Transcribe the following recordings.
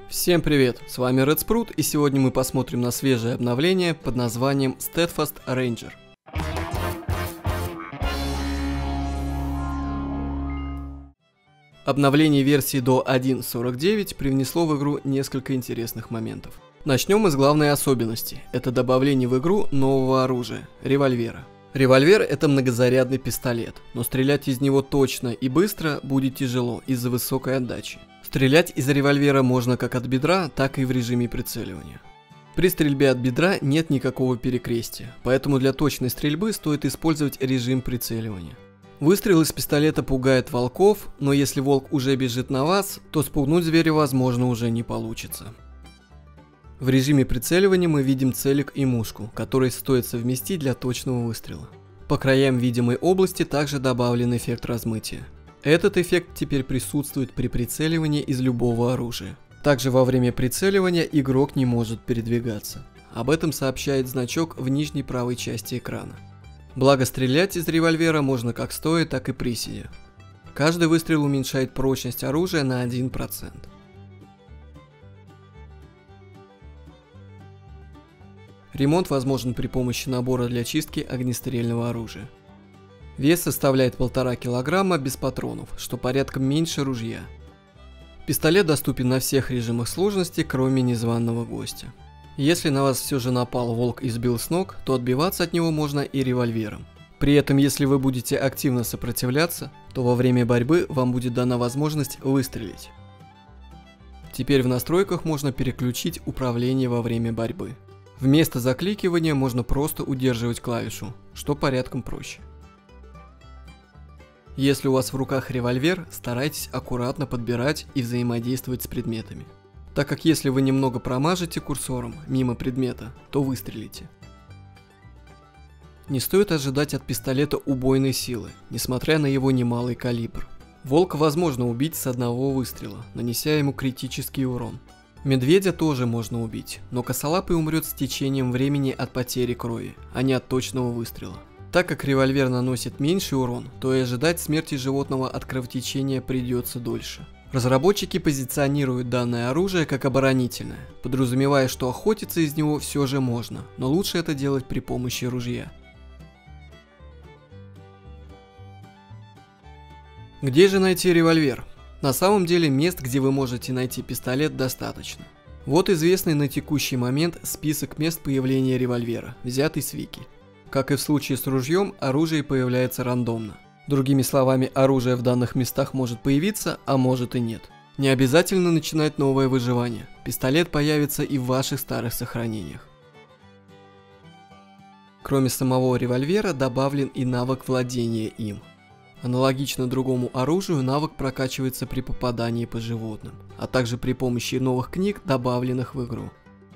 Всем привет, с вами Red Sprout, и сегодня мы посмотрим на свежее обновление под названием Steadfast Ranger. Обновление версии до 1.49 привнесло в игру несколько интересных моментов. Начнем мы с главной особенности, это добавление в игру нового оружия – револьвера. Револьвер – это многозарядный пистолет, но стрелять из него точно и быстро будет тяжело из-за высокой отдачи. Стрелять из револьвера можно как от бедра, так и в режиме прицеливания. При стрельбе от бедра нет никакого перекрестия, поэтому для точной стрельбы стоит использовать режим прицеливания. Выстрел из пистолета пугает волков, но если волк уже бежит на вас, то спугнуть зверя возможно уже не получится. В режиме прицеливания мы видим целик и мушку, которые стоит совместить для точного выстрела. По краям видимой области также добавлен эффект размытия. Этот эффект теперь присутствует при прицеливании из любого оружия. Также во время прицеливания игрок не может передвигаться. Об этом сообщает значок в нижней правой части экрана. Благо стрелять из револьвера можно как стоя, так и приседя. Каждый выстрел уменьшает прочность оружия на 1%. Ремонт возможен при помощи набора для чистки огнестрельного оружия. Вес составляет 1,5 кг без патронов, что порядком меньше ружья. Пистолет доступен на всех режимах сложности, кроме незваного гостя. Если на вас все же напал волк и сбил с ног, то отбиваться от него можно и револьвером. При этом, если вы будете активно сопротивляться, то во время борьбы вам будет дана возможность выстрелить. Теперь в настройках можно переключить управление во время борьбы. Вместо закликивания можно просто удерживать клавишу, что порядком проще. Если у вас в руках револьвер, старайтесь аккуратно подбирать и взаимодействовать с предметами, так как если вы немного промажете курсором мимо предмета, то выстрелите. Не стоит ожидать от пистолета убойной силы, несмотря на его немалый калибр. Волка возможно убить с одного выстрела, нанеся ему критический урон. Медведя тоже можно убить, но косолапый умрет с течением времени от потери крови, а не от точного выстрела. Так как револьвер наносит меньший урон, то и ожидать смерти животного от кровотечения придется дольше. Разработчики позиционируют данное оружие как оборонительное, подразумевая, что охотиться из него все же можно, но лучше это делать при помощи ружья. Где же найти револьвер? На самом деле мест, где вы можете найти пистолет, достаточно. Вот известный на текущий момент список мест появления револьвера, взятый с вики. Как и в случае с ружьем, оружие появляется рандомно. Другими словами, оружие в данных местах может появиться, а может и нет. Не обязательно начинать новое выживание. Пистолет появится и в ваших старых сохранениях. Кроме самого револьвера добавлен и навык владения им. Аналогично другому оружию, навык прокачивается при попадании по животным, а также при помощи новых книг, добавленных в игру.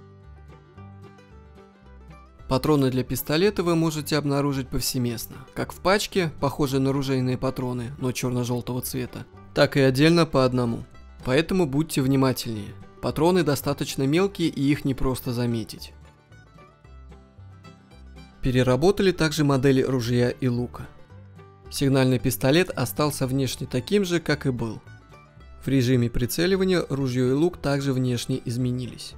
Патроны для пистолета вы можете обнаружить повсеместно, как в пачке, похожей на ружейные патроны, но черно-желтого цвета, так и отдельно по одному. Поэтому будьте внимательнее. Патроны достаточно мелкие и их не просто заметить. Переработали также модели ружья и лука. Сигнальный пистолет остался внешне таким же, как и был. В режиме прицеливания ружье и лук также внешне изменились.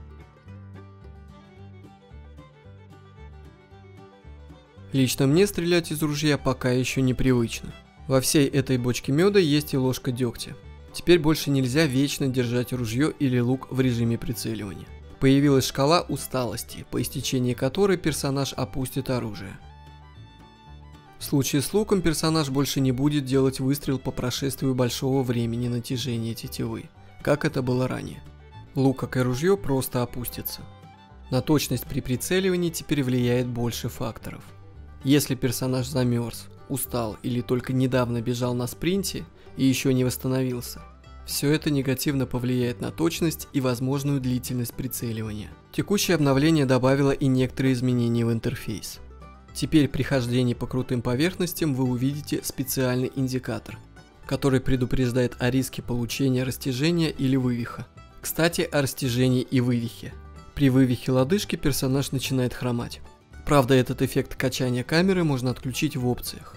Лично мне стрелять из ружья пока еще непривычно. Во всей этой бочке меда есть и ложка дегтя. Теперь больше нельзя вечно держать ружье или лук в режиме прицеливания. Появилась шкала усталости, по истечении которой персонаж опустит оружие. В случае с луком персонаж больше не будет делать выстрел по прошествию большого времени натяжения тетивы, как это было ранее. Лук, как и ружье, просто опустится. На точность при прицеливании теперь влияет больше факторов. Если персонаж замерз, устал или только недавно бежал на спринте и еще не восстановился, все это негативно повлияет на точность и возможную длительность прицеливания. Текущее обновление добавило и некоторые изменения в интерфейс. Теперь при хождении по крутым поверхностям вы увидите специальный индикатор, который предупреждает о риске получения растяжения или вывиха. Кстати, о растяжении и вывихе. При вывихе лодыжки персонаж начинает хромать. Правда, этот эффект качания камеры можно отключить в опциях.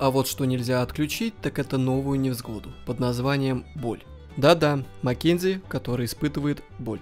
А вот что нельзя отключить, так это новую невзгоду под названием боль. Да-да, Маккензи, который испытывает боль.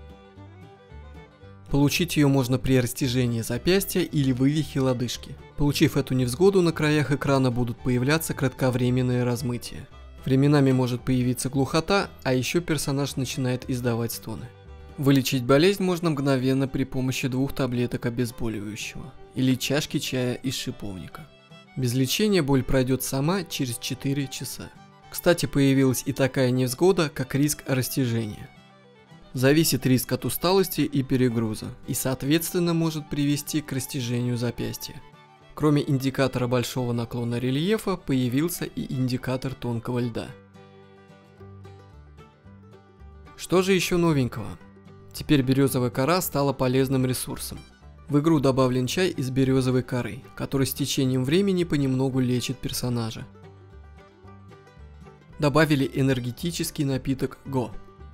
Получить ее можно при растяжении запястья или вывихе лодыжки. Получив эту невзгоду, на краях экрана будут появляться кратковременные размытия. Временами может появиться глухота, а еще персонаж начинает издавать стоны. Вылечить болезнь можно мгновенно при помощи 2 таблеток обезболивающего или чашки чая из шиповника. Без лечения боль пройдет сама через 4 часа. Кстати, появилась и такая невзгода, как риск растяжения. Зависит риск от усталости и перегруза, и соответственно может привести к растяжению запястья. Кроме индикатора большого наклона рельефа, появился и индикатор тонкого льда. Что же еще новенького? Теперь березовая кора стала полезным ресурсом. В игру добавлен чай из березовой коры, который с течением времени понемногу лечит персонажа. Добавили энергетический напиток Го,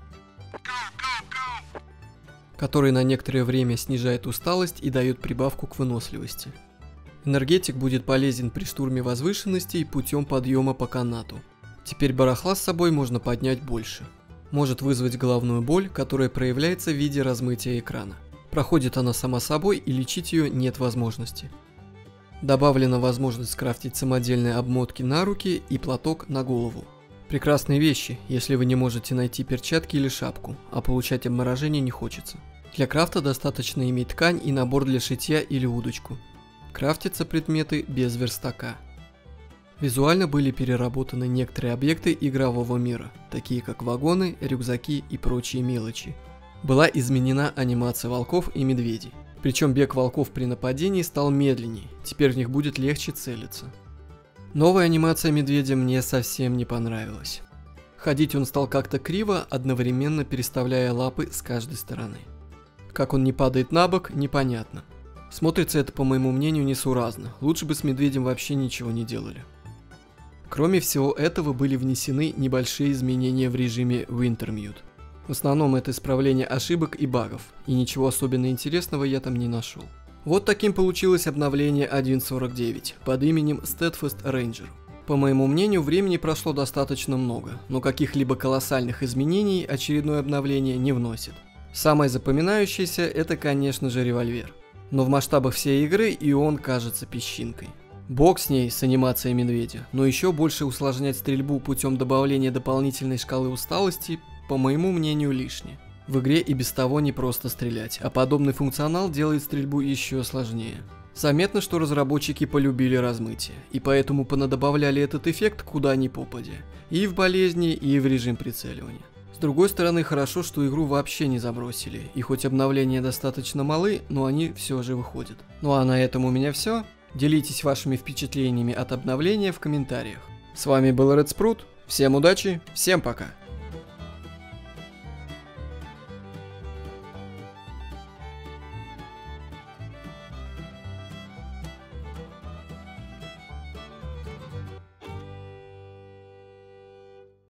который на некоторое время снижает усталость и дает прибавку к выносливости. Энергетик будет полезен при штурме возвышенностей путем подъема по канату. Теперь барахла с собой можно поднять больше. Может вызвать головную боль, которая проявляется в виде размытия экрана. Проходит она сама собой, и лечить ее нет возможности. Добавлена возможность скрафтить самодельные обмотки на руки и платок на голову. Прекрасные вещи, если вы не можете найти перчатки или шапку, а получать обморожение не хочется. Для крафта достаточно иметь ткань и набор для шитья или удочку. Крафтятся предметы без верстака. Визуально были переработаны некоторые объекты игрового мира, такие как вагоны, рюкзаки и прочие мелочи. Была изменена анимация волков и медведей. Причем бег волков при нападении стал медленнее, теперь в них будет легче целиться. Новая анимация медведя мне совсем не понравилась. Ходить он стал как-то криво, одновременно переставляя лапы с каждой стороны. Как он не падает на бок, непонятно. Смотрится это, по моему мнению, несуразно, лучше бы с медведем вообще ничего не делали. Кроме всего этого были внесены небольшие изменения в режиме Wintermute. В основном это исправление ошибок и багов, и ничего особенно интересного я там не нашел. Вот таким получилось обновление 1.49 под именем Steadfast Ranger. По моему мнению, времени прошло достаточно много, но каких-либо колоссальных изменений очередное обновление не вносит. Самое запоминающееся это, конечно же, револьвер. Но в масштабах всей игры и он кажется песчинкой. Бог с ней, с анимацией медведя, но еще больше усложнять стрельбу путем добавления дополнительной шкалы усталости, по моему мнению, лишнее. В игре и без того не просто стрелять, а подобный функционал делает стрельбу еще сложнее. Заметно, что разработчики полюбили размытие, и поэтому понадобавляли этот эффект куда ни попадя, и в болезни, и в режим прицеливания. С другой стороны, хорошо, что игру вообще не забросили, и хоть обновления достаточно малы, но они все же выходят. Ну а на этом у меня все. Делитесь вашими впечатлениями от обновления в комментариях. С вами был Red Sprout, всем удачи, всем пока!